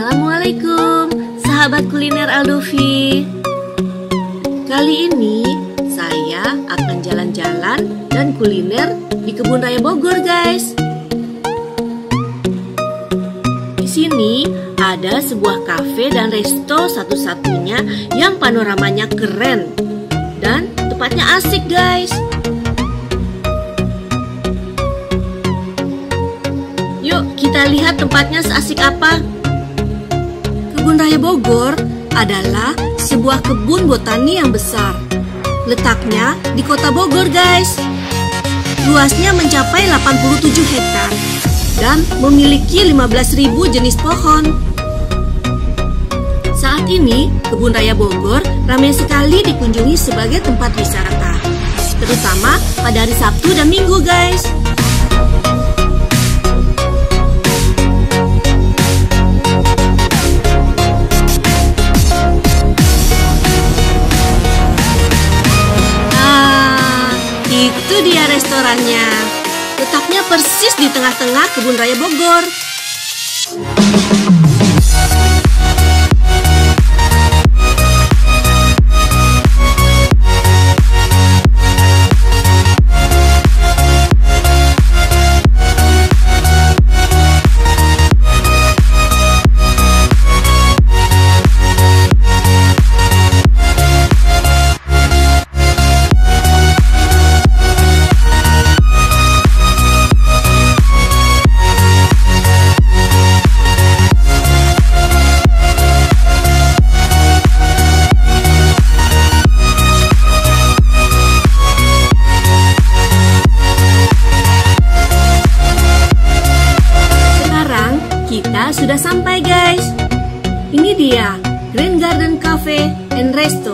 Assalamualaikum, sahabat kuliner Aldovi. Kali ini saya akan jalan-jalan dan kuliner di Kebun Raya Bogor, guys. Di sini ada sebuah kafe dan resto satu-satunya yang panoramanya keren dan tempatnya asik, guys. Yuk kita lihat tempatnya seasik apa. Kebun Raya Bogor adalah sebuah kebun botani yang besar. Letaknya di kota Bogor, guys. Luasnya mencapai 87 hektar dan memiliki 15.000 jenis pohon. Saat ini, Kebun Raya Bogor ramai sekali dikunjungi sebagai tempat wisata, terutama pada hari Sabtu dan Minggu, guys. Itu dia restorannya. Letaknya persis di tengah-tengah Kebun Raya Bogor. Kita sudah sampai, guys. Ini dia Grand Garden Cafe and Resto.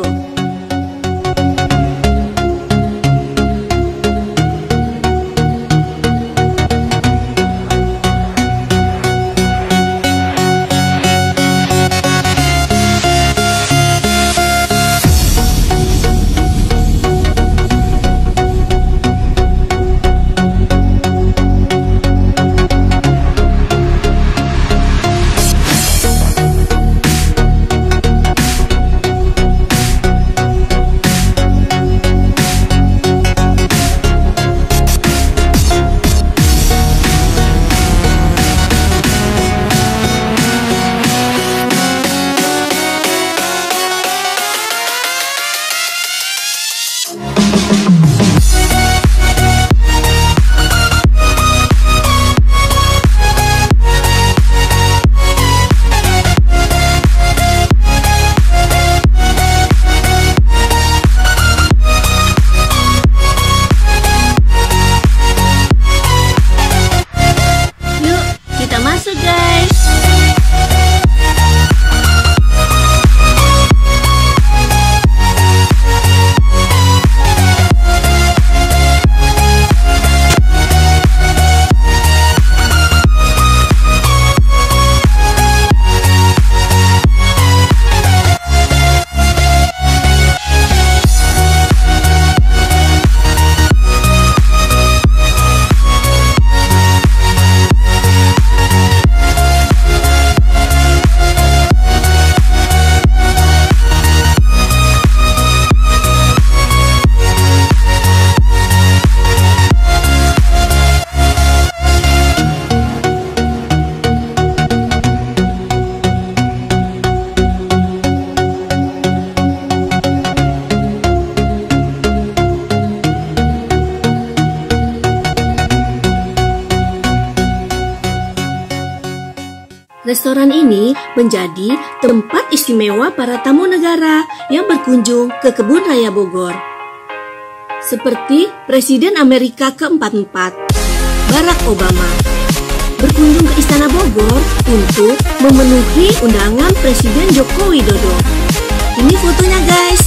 Restoran ini menjadi tempat istimewa para tamu negara yang berkunjung ke Kebun Raya Bogor. Seperti Presiden Amerika ke-44, Barack Obama, berkunjung ke Istana Bogor untuk memenuhi undangan Presiden Joko Widodo. Ini fotonya, guys.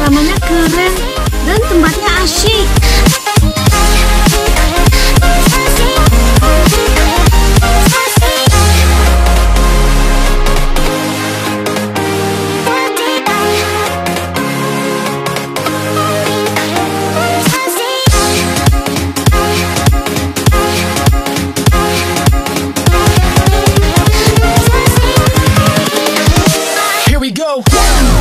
Tempatnya asyik.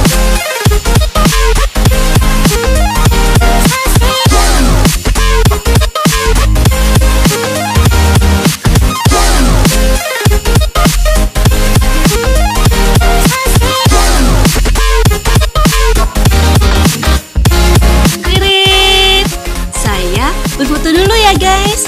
Berfoto dulu ya guys.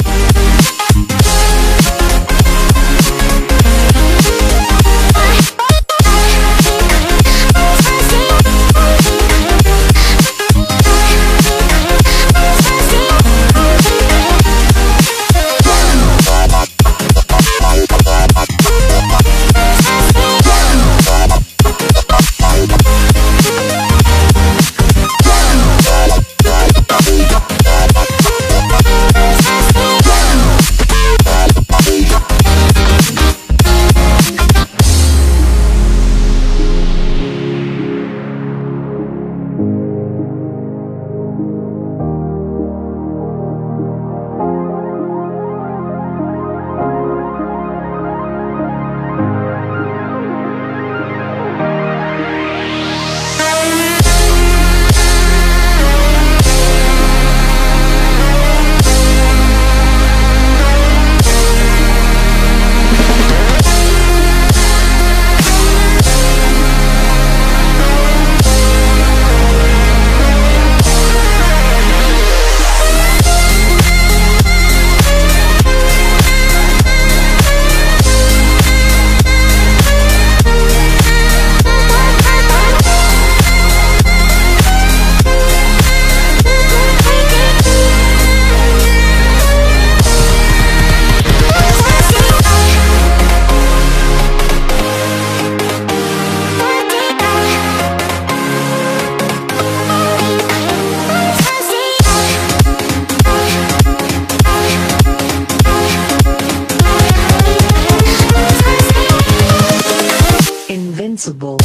Invincible.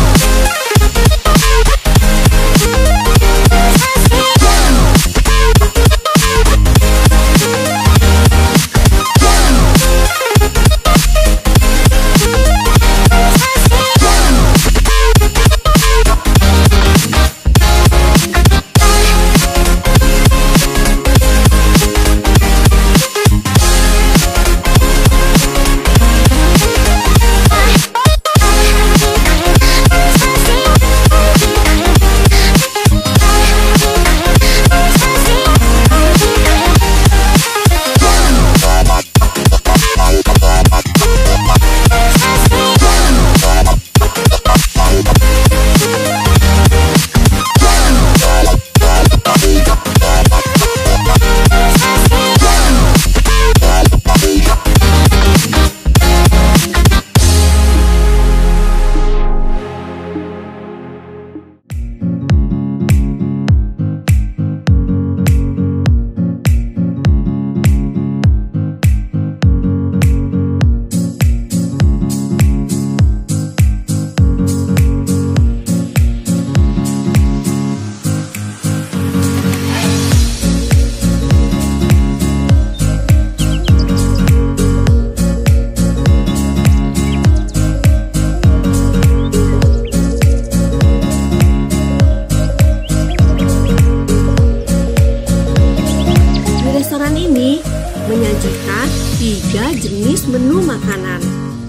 menyajikan 3 jenis menu makanan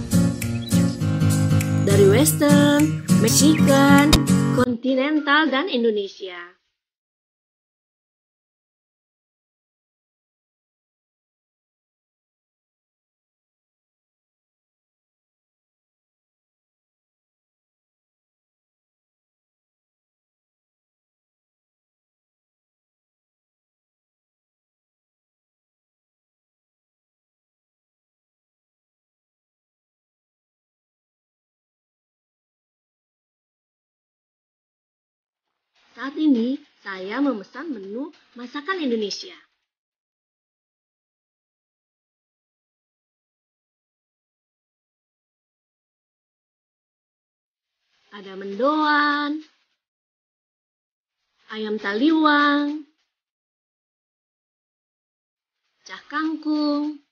dari Western, Mexican, Kontinental, dan Indonesia. Saat ini, saya memesan menu masakan Indonesia. Ada mendoan, ayam taliwang, cah kangkung,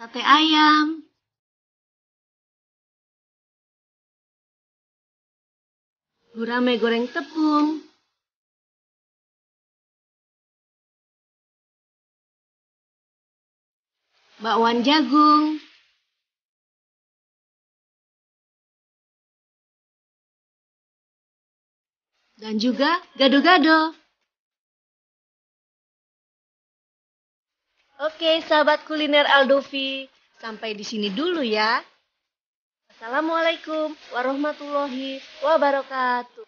sate ayam, gurame goreng tepung, bakwan jagung, dan juga gado-gado. Oke, sahabat kuliner Aldovi, sampai di sini dulu ya. Assalamualaikum warahmatullahi wabarakatuh.